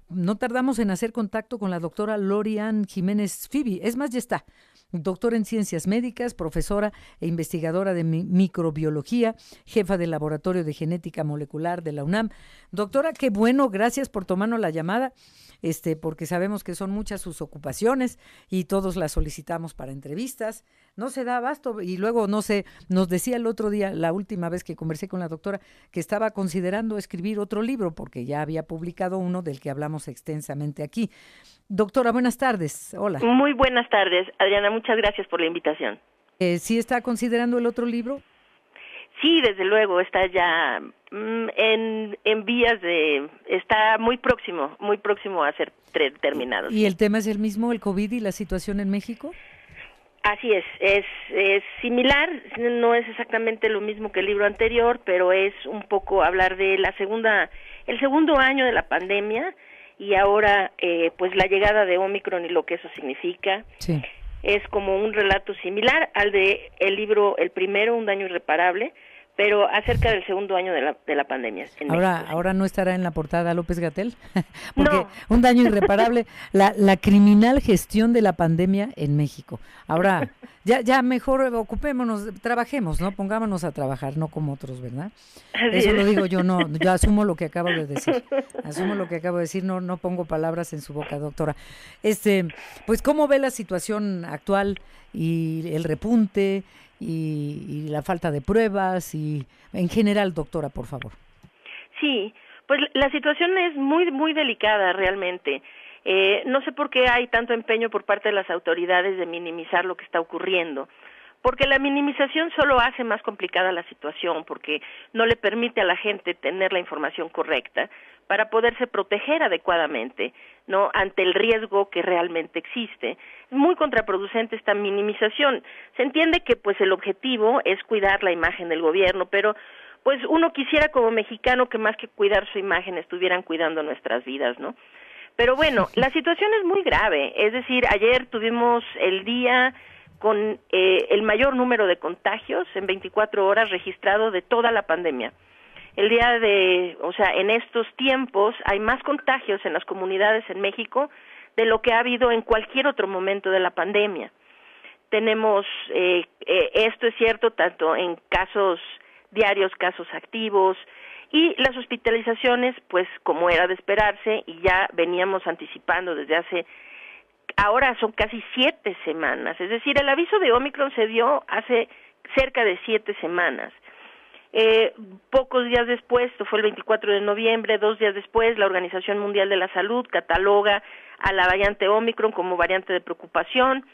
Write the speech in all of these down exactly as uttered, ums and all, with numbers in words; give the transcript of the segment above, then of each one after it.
no tardamos en hacer contacto con la doctora Lorian Jiménez Fibi. Es más, ya está. Doctora en Ciencias Médicas, profesora e investigadora de mi- microbiología, jefa del Laboratorio de Genética Molecular de la UNAM. Doctora, qué bueno, gracias por tomarnos la llamada, este, porque sabemos que son muchas sus ocupaciones y todos las solicitamos para entrevistas. No se da abasto y luego, no sé, nos decía el otro día, la última vez que conversé con la doctora, que estaba considerando escribir otro libro porque ya había publicado uno del que hablamos extensamente aquí. Doctora, buenas tardes. Hola. Muy buenas tardes, Adriana, muchas gracias por la invitación. Eh, ¿Sí está considerando el otro libro? Sí, desde luego, está ya mm, en, en vías de, está muy próximo, muy próximo a ser tre- terminado. ¿Y el tema es el mismo, el COVID y la situación en México? Así es, es, es similar, no es exactamente lo mismo que el libro anterior, pero es un poco hablar de la segunda, el segundo año de la pandemia y ahora eh, pues la llegada de Omicron y lo que eso significa. Sí. Es como un relato similar al de el libro, el primero, Un daño irreparable, pero acerca del segundo año de la, de la pandemia. En Ahora, México, sí. ahora no estará en la portada López-Gatell, porque No. un daño irreparable, la, la criminal gestión de la pandemia en México. Ahora, ya, ya mejor ocupémonos, trabajemos, ¿no? Pongámonos a trabajar, no como otros, ¿verdad? Así Eso es. lo digo yo, no, yo asumo lo que acabo de decir, asumo lo que acabo de decir, no, no pongo palabras en su boca, doctora. Este, pues, ¿cómo ve la situación actual y el repunte y, y la falta de pruebas y en general, doctora, por favor? Sí, pues la situación es muy, muy delicada realmente. Eh, no sé por qué hay tanto empeño por parte de las autoridades de minimizar lo que está ocurriendo, porque la minimización solo hace más complicada la situación, porque no le permite a la gente tener la información correcta para poderse proteger adecuadamente, ¿no?, ante el riesgo que realmente existe. Es muy contraproducente esta minimización. Se entiende que pues el objetivo es cuidar la imagen del gobierno, pero pues uno quisiera como mexicano que más que cuidar su imagen estuvieran cuidando nuestras vidas, ¿no? Pero bueno, la situación es muy grave, es decir, ayer tuvimos el día con eh, el mayor número de contagios en veinticuatro horas registrado de toda la pandemia. El día de, o sea, en estos tiempos hay más contagios en las comunidades en México de lo que ha habido en cualquier otro momento de la pandemia. Tenemos, eh, eh, esto es cierto, tanto en casos diarios, casos activos, y las hospitalizaciones, pues como era de esperarse, y ya veníamos anticipando desde hace, ahora son casi siete semanas, es decir, el aviso de Omicron se dio hace cerca de siete semanas. Eh, pocos días después, esto fue el veinticuatro de noviembre, dos días después, la Organización Mundial de la Salud cataloga a la variante Omicron como variante de preocupación,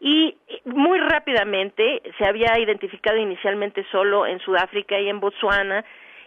y muy rápidamente se había identificado inicialmente solo en Sudáfrica y en Botsuana,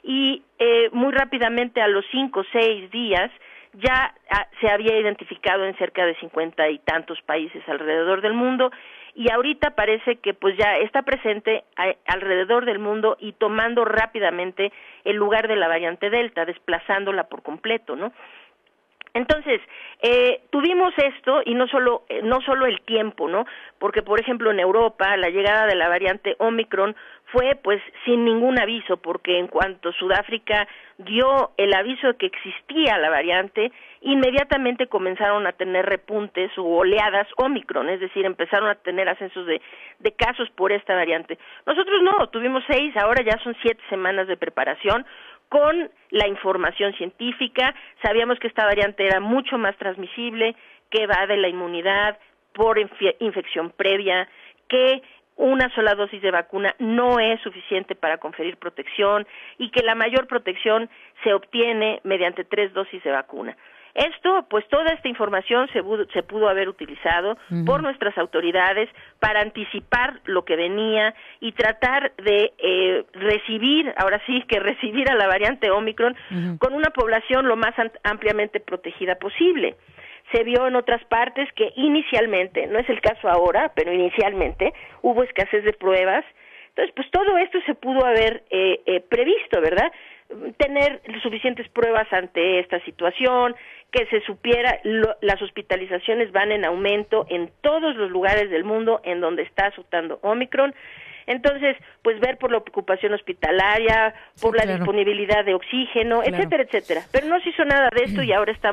y eh, muy rápidamente a los cinco o seis días ya ah, se había identificado en cerca de cincuenta y tantos países alrededor del mundo, y ahorita parece que pues ya está presente a, alrededor del mundo y tomando rápidamente el lugar de la variante Delta, desplazándola por completo, ¿no? Entonces, eh, tuvimos esto y no solo, eh, no solo el tiempo, ¿no? Porque, por ejemplo, en Europa la llegada de la variante Omicron fue pues sin ningún aviso, porque en cuanto Sudáfrica dio el aviso de que existía la variante, inmediatamente comenzaron a tener repuntes o oleadas Omicron, es decir, empezaron a tener ascensos de, de casos por esta variante. Nosotros no, tuvimos seis, ahora ya son siete semanas de preparación, con la información científica. Sabíamos que esta variante era mucho más transmisible, que va de la inmunidad por inf- infección previa, que una sola dosis de vacuna no es suficiente para conferir protección y que la mayor protección se obtiene mediante tres dosis de vacuna. Esto, pues toda esta información se pudo, se pudo haber utilizado uh-huh. por nuestras autoridades para anticipar lo que venía y tratar de eh, recibir, ahora sí que recibir a la variante Omicron uh-huh. con una población lo más am- ampliamente protegida posible. Se vio en otras partes que inicialmente, no es el caso ahora, pero inicialmente hubo escasez de pruebas. Entonces, pues todo esto se pudo haber eh, eh, previsto, ¿verdad? Tener suficientes pruebas ante esta situación, que se supiera, lo, las hospitalizaciones van en aumento en todos los lugares del mundo en donde está azotando Omicron. Entonces, pues ver por la ocupación hospitalaria, por sí, la claro. disponibilidad de oxígeno, claro. etcétera, etcétera. Pero no se hizo nada de esto y ahora estamos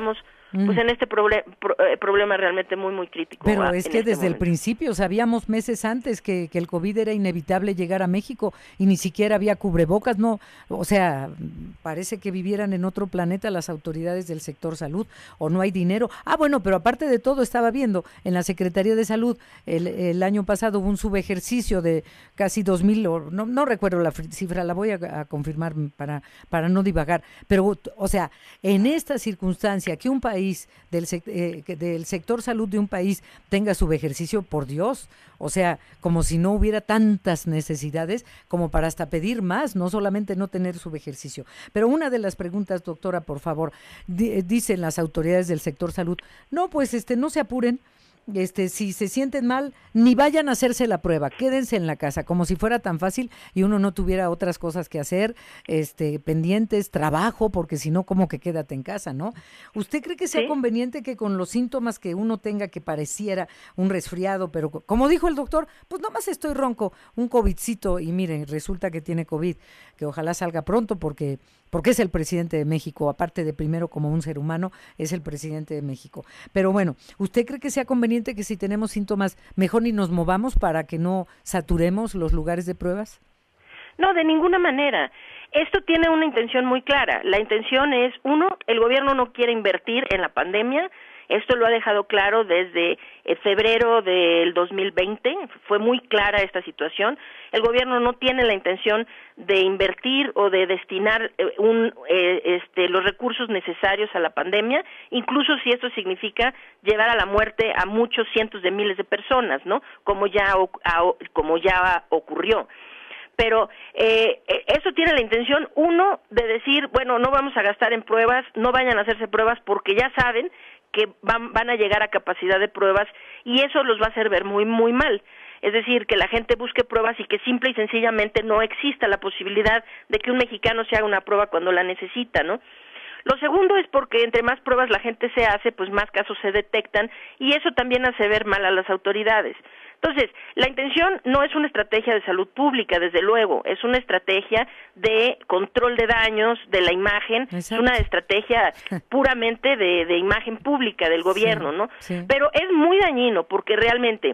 pues en este proble pro eh, problema realmente muy, muy crítico. Pero a, es en que este desde momento. el principio sabíamos meses antes que, que el COVID era inevitable llegar a México y ni siquiera había cubrebocas, no, o sea, parece que vivieran en otro planeta las autoridades del sector salud, o no hay dinero. Ah, bueno, pero aparte de todo, estaba viendo en la Secretaría de Salud el, el año pasado hubo un subejercicio de casi dos mil, no, no recuerdo la cifra, la voy a, a confirmar para, para no divagar, pero, o sea, en esta circunstancia, que un país, del, eh, del sector salud de un país tenga subejercicio, por Dios, o sea, como si no hubiera tantas necesidades como para hasta pedir más, no solamente no tener subejercicio. Pero una de las preguntas, doctora, por favor, di, dicen las autoridades del sector salud, no, pues este, no se apuren, Este, si se sienten mal, ni vayan a hacerse la prueba, quédense en la casa, como si fuera tan fácil y uno no tuviera otras cosas que hacer, este, pendientes, trabajo, porque si no, como que quédate en casa, ¿no? ¿Usted cree que sea ¿Sí? conveniente que con los síntomas que uno tenga, que pareciera un resfriado, pero como dijo el doctor, pues nomás estoy ronco, un covidcito, y miren, resulta que tiene COVID, que ojalá salga pronto porque... porque es el presidente de México, aparte de primero como un ser humano, es el presidente de México. Pero bueno, ¿usted cree que sea conveniente que si tenemos síntomas, mejor ni nos movamos para que no saturemos los lugares de pruebas? No, de ninguna manera. Esto tiene una intención muy clara. La intención es, uno, el gobierno no quiere invertir en la pandemia. Esto lo ha dejado claro desde febrero del dos mil veinte, fue muy clara esta situación. El gobierno no tiene la intención de invertir o de destinar eh, un, eh, este, los recursos necesarios a la pandemia, incluso si esto significa llevar a la muerte a muchos cientos de miles de personas, ¿no? Como ya, a, como ya ocurrió. Pero eh, eso tiene la intención, uno, de decir, bueno, no vamos a gastar en pruebas, no vayan a hacerse pruebas porque ya saben que van, van a llegar a capacidad de pruebas y eso los va a hacer ver muy, muy mal. Es decir, que la gente busque pruebas y que simple y sencillamente no exista la posibilidad de que un mexicano se haga una prueba cuando la necesita, ¿no? Lo segundo es porque entre más pruebas la gente se hace, pues más casos se detectan y eso también hace ver mal a las autoridades. Entonces, la intención no es una estrategia de salud pública, desde luego, es una estrategia de control de daños, de la imagen, Exacto. Es una estrategia puramente de, de imagen pública del gobierno, sí, ¿no? Sí. Pero es muy dañino porque realmente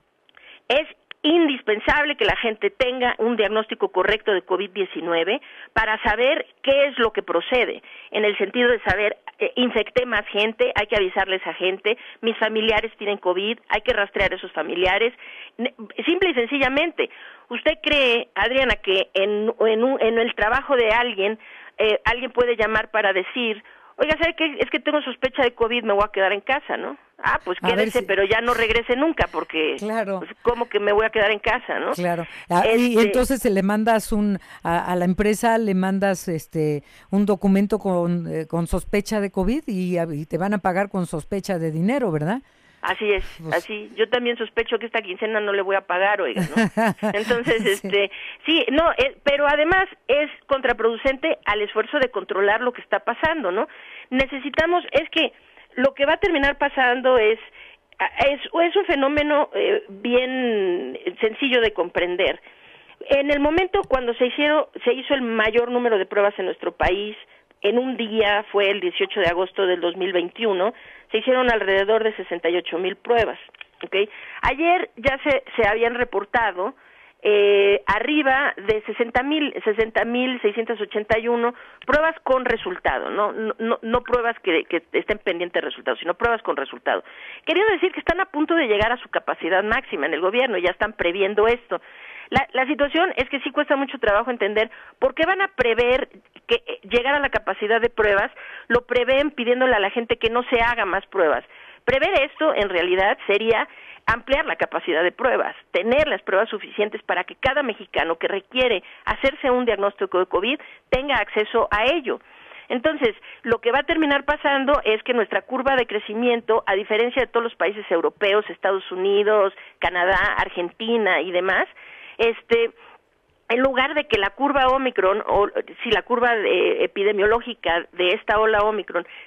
es indispensable que la gente tenga un diagnóstico correcto de COVID diecinueve para saber qué es lo que procede, en el sentido de saber, eh, infecté más gente, hay que avisarle a esa gente, mis familiares tienen COVID, hay que rastrear a esos familiares, simple y sencillamente. ¿Usted cree, Adriana, que en, en, un, en el trabajo de alguien, eh, alguien puede llamar para decir, oiga, ¿sabe qué? Es que tengo sospecha de COVID, me voy a quedar en casa, ¿no? Ah, pues quédese, si... pero ya no regrese nunca, porque, claro. pues, ¿cómo que me voy a quedar en casa, no? Claro. Ah, este... Y entonces le mandas un, a, a la empresa le mandas este un documento con, eh, con sospecha de COVID y, y te van a pagar con sospecha de dinero, ¿verdad? Así es, pues... así. Yo también sospecho que esta quincena no le voy a pagar, oiga, ¿no? Entonces, sí. este, sí, no, eh, pero además es contraproducente al esfuerzo de controlar lo que está pasando, ¿no? Necesitamos, es que lo que va a terminar pasando es, es, es un fenómeno eh, bien sencillo de comprender. En el momento cuando se hicieron, se hizo el mayor número de pruebas en nuestro país, en un día, fue el dieciocho de agosto del dos mil veintiuno, se hicieron alrededor de sesenta y ocho mil pruebas, ¿okay? Ayer ya se, se habían reportado eh, arriba de sesenta mil, sesenta mil seiscientos ochenta y uno pruebas con resultado, no, no, no pruebas que, que estén pendientes de resultados, sino pruebas con resultado. Quería decir que están a punto de llegar a su capacidad máxima en el gobierno, ya están previendo esto. La, la situación es que sí cuesta mucho trabajo entender por qué van a prever que eh, llegar a la capacidad de pruebas, lo prevén pidiéndole a la gente que no se haga más pruebas. Prever esto, en realidad, sería ampliar la capacidad de pruebas, tener las pruebas suficientes para que cada mexicano que requiere hacerse un diagnóstico de COVID tenga acceso a ello. Entonces, lo que va a terminar pasando es que nuestra curva de crecimiento, a diferencia de todos los países europeos, Estados Unidos, Canadá, Argentina y demás, este, en lugar de que la curva Omicron, o si la curva de, epidemiológica de esta ola Omicron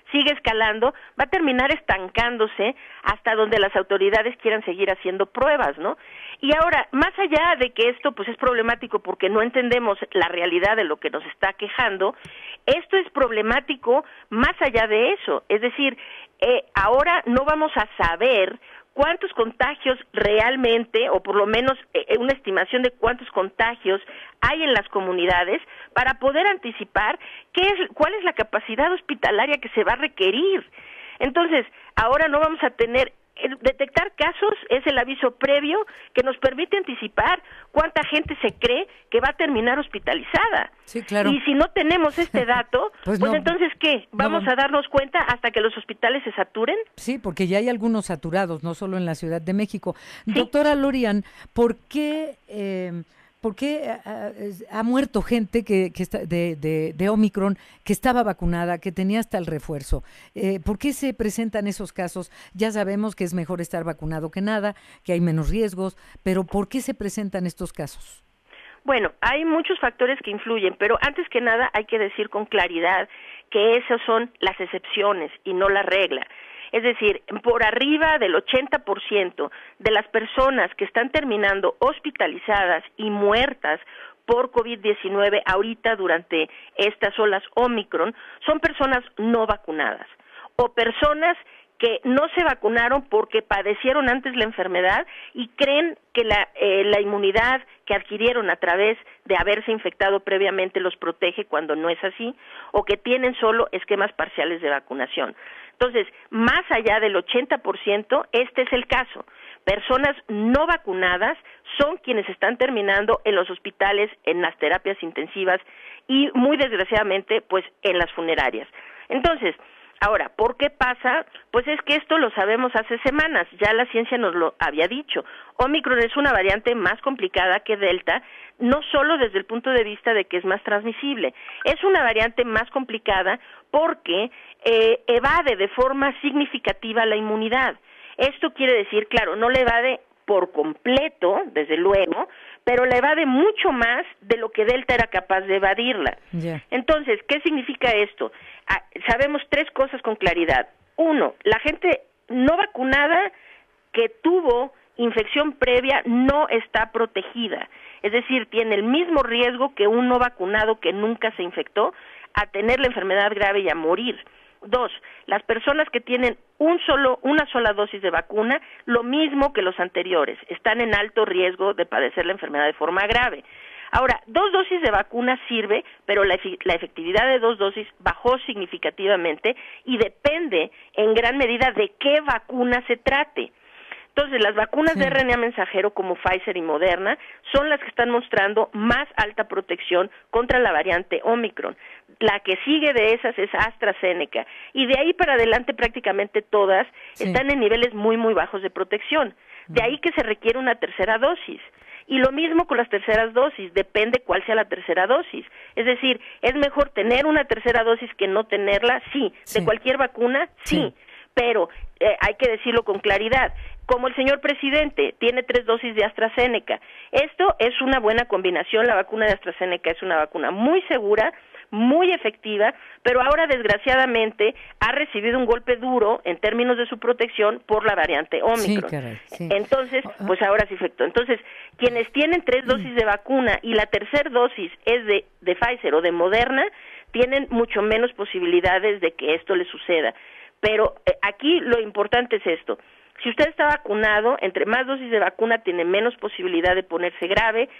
sigue escalando, va a terminar estancándose hasta donde las autoridades quieran seguir haciendo pruebas, ¿no? Y ahora, más allá de que esto pues es problemático porque no entendemos la realidad de lo que nos está quejando, esto es problemático más allá de eso, es decir, eh, ahora no vamos a saber cuántos contagios realmente, o por lo menos eh, una estimación de cuántos contagios hay en las comunidades para poder anticipar qué es, cuál es la capacidad hospitalaria que se va a requerir. Entonces, ahora no vamos a tener, detectar casos es el aviso previo que nos permite anticipar cuánta gente se cree que va a terminar hospitalizada. Sí, claro. Y si no tenemos este dato, pues, pues no, entonces, ¿qué? ¿Vamos no, a darnos cuenta hasta que los hospitales se saturen? Sí, porque ya hay algunos saturados, no solo en la Ciudad de México. ¿Sí? Doctora Lorian, ¿por qué... Eh, ¿Por qué ha, ha muerto gente que, que está de, de, de Omicron que estaba vacunada, que tenía hasta el refuerzo? Eh, ¿Por qué se presentan esos casos? Ya sabemos que es mejor estar vacunado que nada, que hay menos riesgos, pero ¿por qué se presentan estos casos? Bueno, hay muchos factores que influyen, pero antes que nada hay que decir con claridad que esas son las excepciones y no la regla. Es decir, por arriba del ochenta por ciento de las personas que están terminando hospitalizadas y muertas por COVID diecinueve ahorita durante estas olas Omicron son personas no vacunadas o personas que no se vacunaron porque padecieron antes la enfermedad y creen que la, eh, la inmunidad que adquirieron a través de haberse infectado previamente los protege cuando no es así, o que tienen solo esquemas parciales de vacunación. Entonces, más allá del ochenta por ciento, este es el caso. Personas no vacunadas son quienes están terminando en los hospitales, en las terapias intensivas y, muy desgraciadamente, pues en las funerarias. Entonces, ahora, ¿por qué pasa? Pues es que esto lo sabemos hace semanas, ya la ciencia nos lo había dicho. Omicron es una variante más complicada que Delta, no solo desde el punto de vista de que es más transmisible, es una variante más complicada porque eh, evade de forma significativa la inmunidad. Esto quiere decir, claro, no le evade por completo, desde luego, pero la evade mucho más de lo que Delta era capaz de evadirla. Yeah. Entonces, ¿qué significa esto? Ah, sabemos tres cosas con claridad. Uno, la gente no vacunada que tuvo infección previa no está protegida, es decir, tiene el mismo riesgo que un no vacunado que nunca se infectó a tener la enfermedad grave y a morir. Dos, las personas que tienen un solo, una sola dosis de vacuna, lo mismo que los anteriores, están en alto riesgo de padecer la enfermedad de forma grave. Ahora, dos dosis de vacuna sirve, pero la, la efectividad de dos dosis bajó significativamente y depende en gran medida de qué vacuna se trate. Entonces, las vacunas sí. de R N A mensajero como Pfizer y Moderna son las que están mostrando más alta protección contra la variante Omicron. La que sigue de esas es AstraZeneca y de ahí para adelante prácticamente todas sí. están en niveles muy, muy bajos de protección. De ahí que se requiere una tercera dosis. Y lo mismo con las terceras dosis, depende cuál sea la tercera dosis. Es decir, ¿es mejor tener una tercera dosis que no tenerla? Sí. sí. ¿De cualquier vacuna? Sí. sí. Pero eh, hay que decirlo con claridad. Como el señor presidente tiene tres dosis de AstraZeneca, esto es una buena combinación. La vacuna de AstraZeneca es una vacuna muy segura, muy efectiva, pero ahora desgraciadamente ha recibido un golpe duro en términos de su protección por la variante Omicron. Sí, caray, sí. Entonces, pues ahora sí efecto. Entonces, quienes tienen tres dosis de vacuna y la tercera dosis es de, de Pfizer o de Moderna, tienen mucho menos posibilidades de que esto le suceda. Pero eh, aquí lo importante es esto. Si usted está vacunado, entre más dosis de vacuna tiene menos posibilidad de ponerse grave,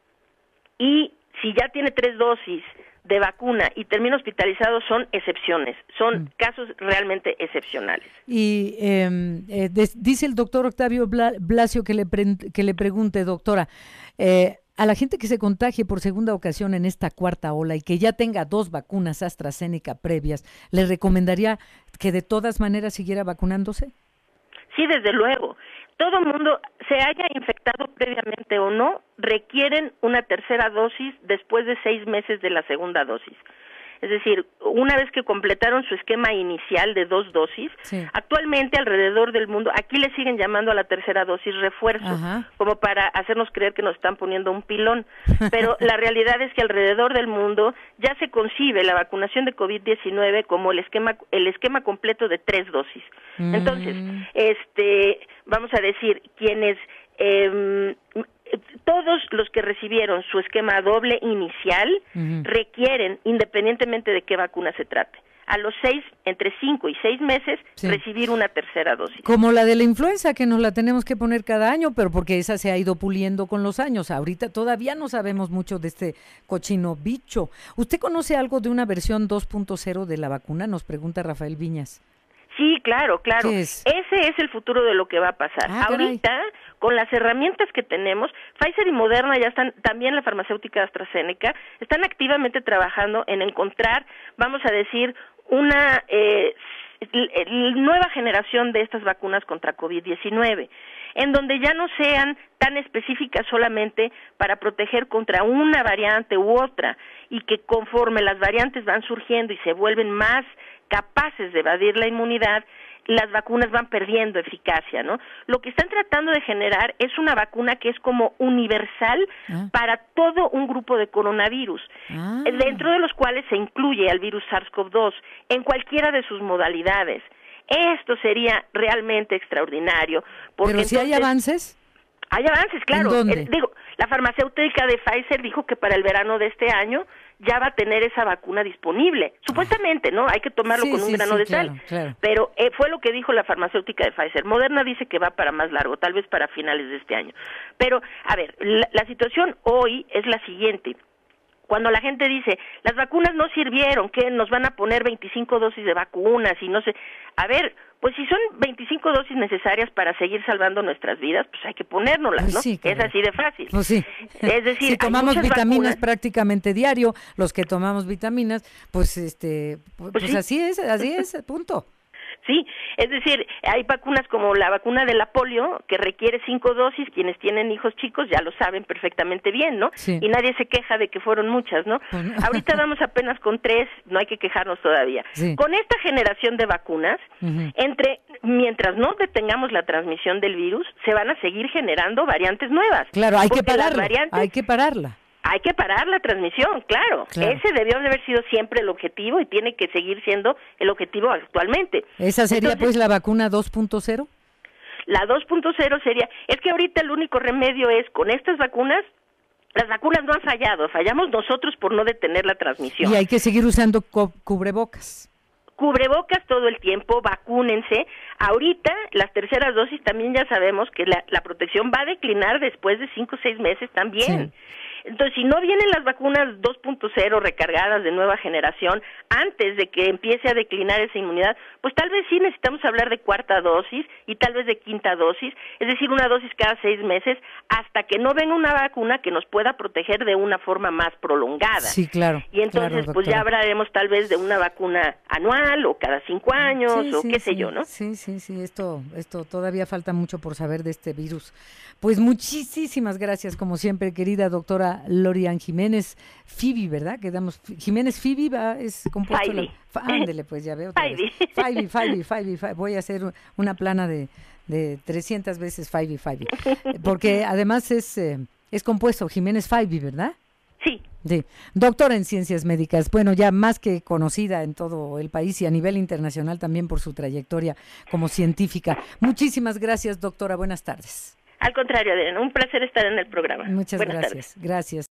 y si ya tiene tres dosis de vacuna y termina hospitalizado son excepciones, son mm. casos realmente excepcionales. Y eh, eh, des, dice el doctor Octavio Bla, Blasio que le, pre, que le pregunte, doctora, eh, a la gente que se contagie por segunda ocasión en esta cuarta ola y que ya tenga dos vacunas AstraZeneca previas, ¿le recomendaría que de todas maneras siguiera vacunándose? Sí, desde luego. Todo mundo, se haya infectado previamente o no, requieren una tercera dosis después de seis meses de la segunda dosis. es decir, una vez que completaron su esquema inicial de dos dosis, sí. actualmente alrededor del mundo, aquí le siguen llamando a la tercera dosis refuerzo, Ajá. como para hacernos creer que nos están poniendo un pilón, pero la realidad es que alrededor del mundo ya se concibe la vacunación de COVID diecinueve como el esquema el esquema completo de tres dosis. Mm. Entonces, este, vamos a decir, quienes eh, todos los que recibieron su esquema doble inicial uh-huh. requieren, independientemente de qué vacuna se trate, a los seis, entre cinco y seis meses, sí. recibir una tercera dosis. Como la de la influenza, que nos la tenemos que poner cada año, pero porque esa se ha ido puliendo con los años. Ahorita todavía no sabemos mucho de este cochino bicho. ¿Usted conoce algo de una versión dos punto cero de la vacuna? Nos pregunta Rafael Viñas. Sí, claro, claro. Es? Ese es el futuro de lo que va a pasar. Ah, ahorita, caray. Con las herramientas que tenemos, Pfizer y Moderna ya están, también la farmacéutica AstraZeneca, están activamente trabajando en encontrar, vamos a decir, una eh, nueva generación de estas vacunas contra COVID diecinueve, en donde ya no sean tan específicas solamente para proteger contra una variante u otra, y que conforme las variantes van surgiendo y se vuelven más capaces de evadir la inmunidad, las vacunas van perdiendo eficacia, ¿no? Lo que están tratando de generar es una vacuna que es como universal ah. para todo un grupo de coronavirus, ah. dentro de los cuales se incluye al virus SARS-CoV dos, en cualquiera de sus modalidades. Esto sería realmente extraordinario. Porque ¿Pero si entonces, hay avances? Hay avances, claro. ¿En dónde? Eh, digo, la farmacéutica de Pfizer dijo que para el verano de este año ya va a tener esa vacuna disponible. Supuestamente, ¿no? Hay que tomarlo sí, con un sí, grano sí, de claro, sal. Claro. Pero eh, fue lo que dijo la farmacéutica de Pfizer. Moderna dice que va para más largo, tal vez para finales de este año. Pero, a ver, la, la situación hoy es la siguiente. Cuando la gente dice, las vacunas no sirvieron, que nos van a poner veinticinco dosis de vacunas y no sé... A ver, pues si son veinticinco dosis necesarias para seguir salvando nuestras vidas, pues hay que ponérnoslas, ¿no? Pues sí, es así de fácil. Pues sí. Es decir, si tomamos hay vitaminas vacunas, prácticamente diario, los que tomamos vitaminas, pues este, pues, pues sí. así es, así es, punto. Sí, es decir, hay vacunas como la vacuna de la polio que requiere cinco dosis, quienes tienen hijos chicos ya lo saben perfectamente bien, ¿no? Sí. Y nadie se queja de que fueron muchas, ¿no? Bueno. Ahorita vamos apenas con tres, no hay que quejarnos todavía. Sí. Con esta generación de vacunas, uh-huh. entre mientras no detengamos la transmisión del virus, se van a seguir generando variantes nuevas. Claro, hay que pararla, variantes, hay que pararla. Hay que parar la transmisión, claro. claro. Ese debió de haber sido siempre el objetivo y tiene que seguir siendo el objetivo actualmente. ¿Esa sería Entonces, pues la vacuna dos punto cero? La dos punto cero sería, es que ahorita el único remedio es, con estas vacunas, las vacunas no han fallado, fallamos nosotros por no detener la transmisión. Y hay que seguir usando cu- cubrebocas. Cubrebocas todo el tiempo, vacúnense. Ahorita, las terceras dosis también ya sabemos que la, la protección va a declinar después de cinco o seis meses también. Sí. Entonces, si no vienen las vacunas dos punto cero recargadas de nueva generación antes de que empiece a declinar esa inmunidad, pues tal vez sí necesitamos hablar de cuarta dosis y tal vez de quinta dosis, es decir, una dosis cada seis meses, hasta que no venga una vacuna que nos pueda proteger de una forma más prolongada. Sí, claro. Y entonces, claro, pues ya hablaremos tal vez de una vacuna anual o cada cinco años sí, o sí, qué sí, sé yo, ¿no? Sí, sí, sí, esto, esto todavía falta mucho por saber de este virus. Pues muchísimas gracias, como siempre, querida doctora Lorian Jiménez Fibi, ¿verdad? Quedamos Jiménez Fibi, va, es compuesto. La, ándele, pues ya veo. Fibi. Fibi, Fibi, Fibi, Fibi. Voy a hacer una plana de, de trescientas veces Fibi, Fibi. Porque además es, eh, es compuesto Jiménez Fibi, ¿verdad? Sí. Sí, doctora en ciencias médicas, bueno, ya más que conocida en todo el país y a nivel internacional también por su trayectoria como científica. Muchísimas gracias, doctora, buenas tardes. Al contrario, Adriana, un placer estar en el programa. Muchas buenas gracias, tardes. gracias.